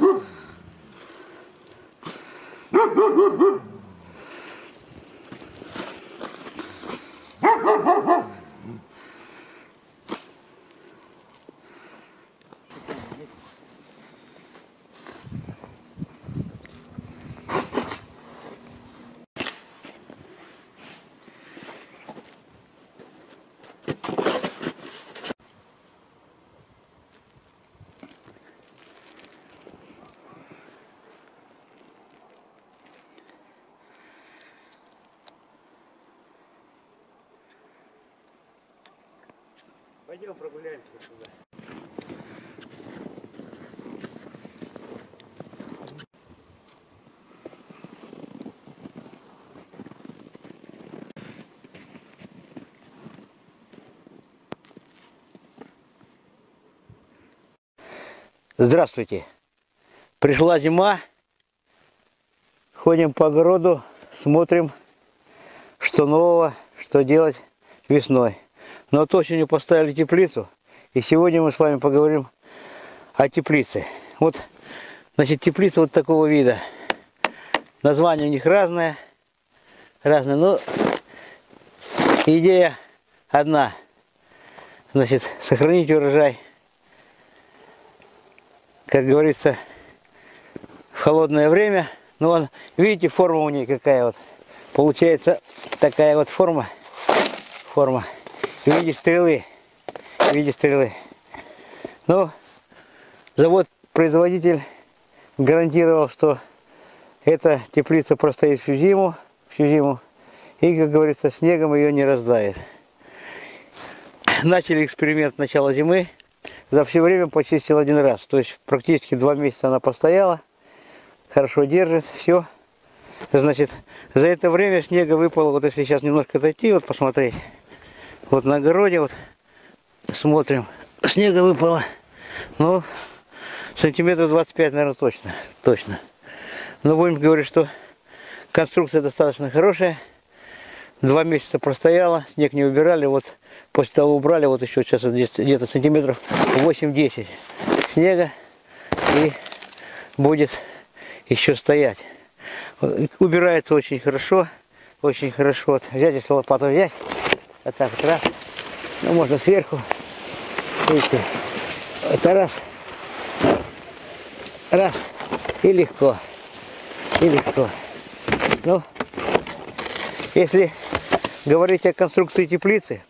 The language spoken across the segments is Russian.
Пойдем прогуляемся туда. Здравствуйте! Пришла зима, ходим по огороду, смотрим, что нового, что делать весной. Но вот осенью поставили теплицу, и сегодня мы с вами поговорим о теплице. Вот, значит, теплица вот такого вида. Название у них разное, но идея одна. Значит, сохранить урожай, как говорится, в холодное время. Ну, вон, видите, форма у нее какая вот. Получается такая вот форма. В виде стрелы. Ну, завод-производитель гарантировал, что эта теплица простоит всю зиму. И, как говорится, снегом ее не раздавит. Начали эксперимент с начала зимы. За все время почистил один раз. То есть практически 2 месяца она постояла. Хорошо держит, все. Значит, за это время снега выпало, вот если сейчас немножко отойти, вот посмотреть. Вот на огороде, вот смотрим, снега выпало, ну, сантиметров 25, наверное, точно. Но будем говорить, что конструкция достаточно хорошая. 2 месяца простояла, снег не убирали, вот после того убрали, вот еще сейчас где-то сантиметров 8-10 снега, и будет еще стоять. Убирается очень хорошо. Вот взять, если лопату взять, вот так вот раз, ну можно сверху, видите, это раз, и легко. Ну, если говорить о конструкции теплицы,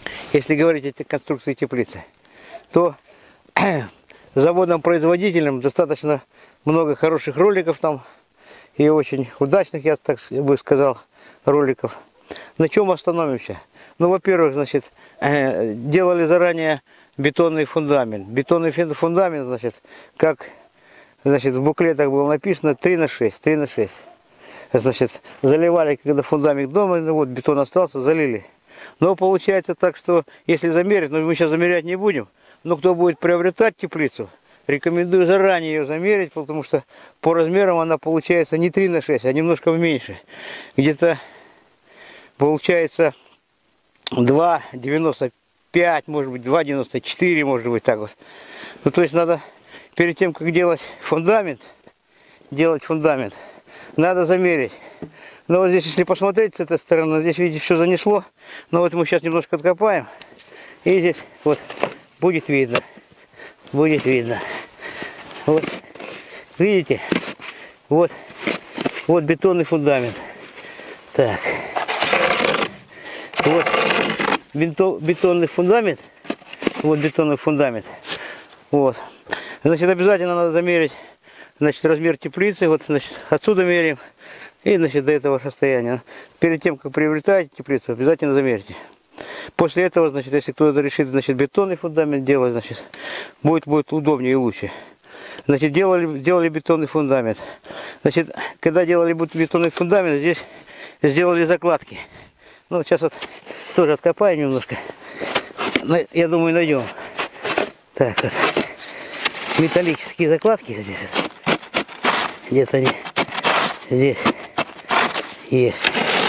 то заводом-производителем достаточно много хороших роликов там, и очень удачных, я так бы сказал, роликов. На чем остановимся? Ну, во-первых, значит, делали заранее бетонный фундамент. Бетонный фундамент, значит, как, значит, в буклетах было написано 3 на 6. Значит, заливали, когда фундамент дома, ну, вот бетон остался, залили. Но получается так, что если замерить, но мы сейчас замерять не будем, но кто будет приобретать теплицу, рекомендую заранее ее замерить, потому что по размерам она получается не 3 на 6, а немножко меньше. Где-то получается 2,95, может быть 2,94, может быть так вот. Ну, то есть надо перед тем, как делать фундамент, надо замерить. Но вот здесь, если посмотреть с этой стороны, здесь, видите, все занесло. Но вот мы сейчас немножко откопаем. И здесь вот будет видно. Вот, видите? Вот бетонный фундамент. Так. Вот бетонный фундамент. Вот. Значит, обязательно надо замерить, значит, размер теплицы. Вот, значит, отсюда меряем. И, значит, до этого расстояния. Перед тем, как приобретаете теплицу, обязательно замерьте. После этого, значит, если кто-то решит, значит, бетонный фундамент делать, значит, будет удобнее и лучше. Значит, делали бетонный фундамент. Значит, когда делали бетонный фундамент, здесь сделали закладки. Ну, сейчас вот тоже откопаем немножко. Я думаю, найдем. Так, вот. Металлические закладки здесь. Где-то они здесь есть.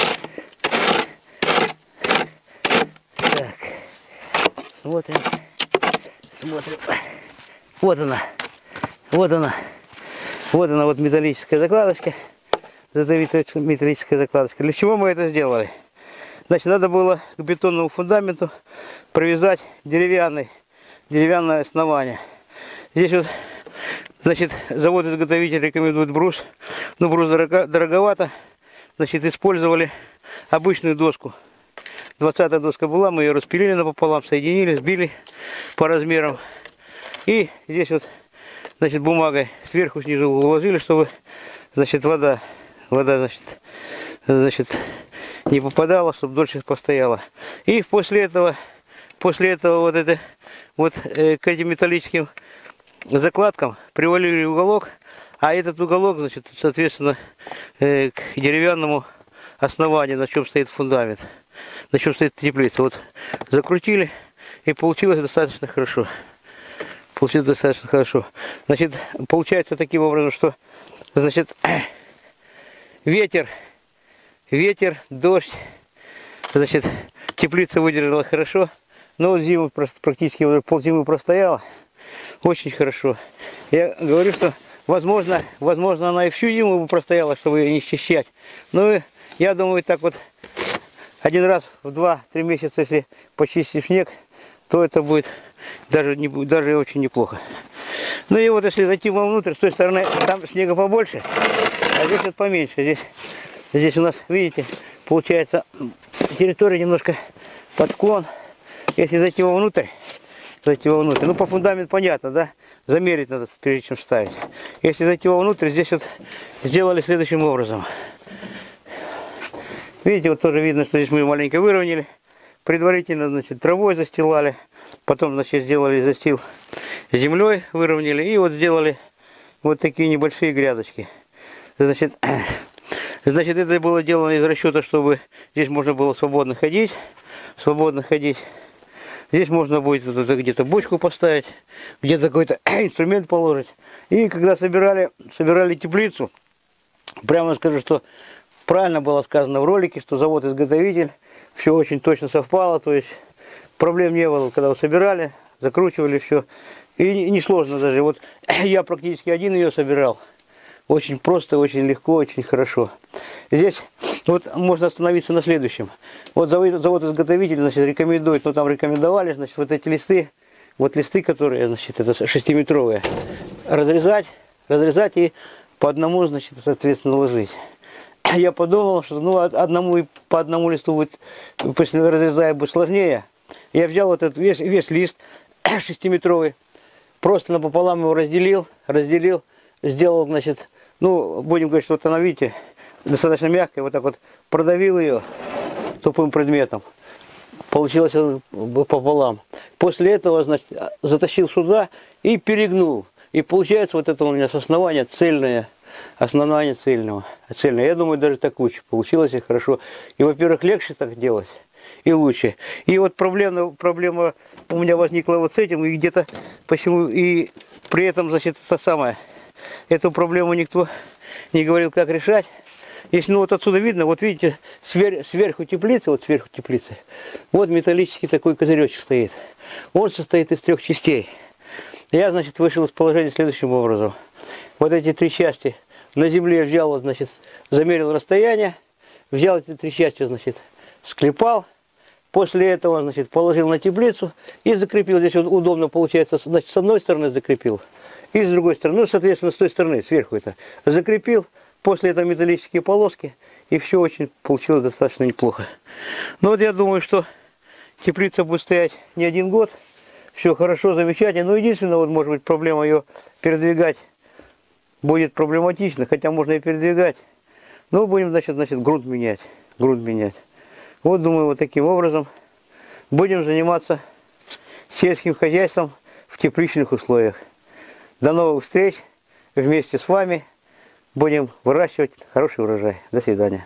Так. Вот она. Смотрим. Вот она. Вот она вот металлическая закладочка. Металлическая закладочка. Для чего мы это сделали? Значит, надо было к бетонному фундаменту привязать деревянное основание. Здесь вот, значит, завод-изготовитель рекомендует брус. Но брус дороговато. Значит, использовали обычную доску. 20-я доска была, мы ее распилили напополам, соединили, сбили по размерам. И здесь вот, значит, бумагой сверху снизу уложили, чтобы, значит, вода, значит, не попадала, чтобы дольше постояла. И после этого к этим металлическим закладкам привалили уголок, а этот уголок, значит, соответственно, к деревянному основанию, на чем стоит фундамент, на чем стоит теплица. Вот закрутили, и получилось достаточно хорошо. Значит, получается таким образом, что, значит, ветер, дождь, значит, теплица выдержала хорошо, но вот зиму практически уже ползимы простояла, очень хорошо. Я говорю, что возможно она и всю зиму бы простояла, чтобы ее не счищать. Но я думаю, так вот один раз в 2-3 месяца, если почистить снег, то это будет даже очень неплохо. Ну и вот если зайти вовнутрь, с той стороны там снега побольше, а здесь вот поменьше. Здесь у нас, видите, получается территория немножко под склон. Если зайти вовнутрь, ну по фундаменту понятно, да? Замерить надо, прежде чем ставить. Если зайти вовнутрь, здесь вот сделали следующим образом. Видите, вот тоже видно, что здесь мы маленько выровняли. Предварительно, значит, травой застилали. Потом, значит, сделали застил землей, выровняли. И вот сделали вот такие небольшие грядочки. Значит, это было сделано из расчета, чтобы здесь можно было свободно ходить. Здесь можно будет где-то бочку поставить, где-то какой-то инструмент положить. И когда собирали теплицу, прямо скажу, что правильно было сказано в ролике, что завод-изготовитель, все очень точно совпало, то есть проблем не было, когда собирали, закручивали все. И несложно даже. Вот я практически один ее собирал. Очень просто, очень легко, очень хорошо. Здесь вот можно остановиться на следующем. Вот завод-изготовитель, значит, рекомендует, там рекомендовали, значит, вот эти листы, которые, значит, это 6-метровые, разрезать и по одному, значит, соответственно, ложить. Я подумал, что по одному листу будет, если разрезая, будет сложнее. Я взял вот этот весь лист 6-метровый, просто напополам его разделил, сделал, значит, будем говорить, что вот она, видите, достаточно мягкая, вот так вот продавил ее тупым предметом. Получилось пополам. После этого, значит, затащил сюда и перегнул. И получается вот это у меня с основания цельное. Основание цельное. Я думаю, даже так лучше. Получилось и хорошо. И, во-первых, легче так делать. И лучше. И вот проблема у меня возникла вот с этим. И где-то почему. И при этом, значит, эту проблему никто не говорил, как решать. Если, вот отсюда видно, вот видите, сверху теплицы, вот металлический такой козыречек стоит. Он состоит из 3 частей. Я, значит, вышел из положения следующим образом. Вот эти 3 части на земле взял, значит, замерил расстояние, взял эти 3 части, значит, склепал. После этого, значит, положил на теплицу и закрепил. Здесь вот удобно получается, значит, с одной стороны закрепил и с другой стороны, соответственно, с той стороны, сверху это закрепил. После этого металлические полоски, и все очень получилось достаточно неплохо. Но вот я думаю, что теплица будет стоять не 1 год. Все хорошо, замечательно. Но единственное, вот может быть проблема ее передвигать будет проблематично, хотя можно и передвигать. Но будем, значит, грунт менять. Вот, думаю, вот таким образом будем заниматься сельским хозяйством в тепличных условиях. До новых встреч вместе с вами. Будем выращивать хороший урожай. До свидания.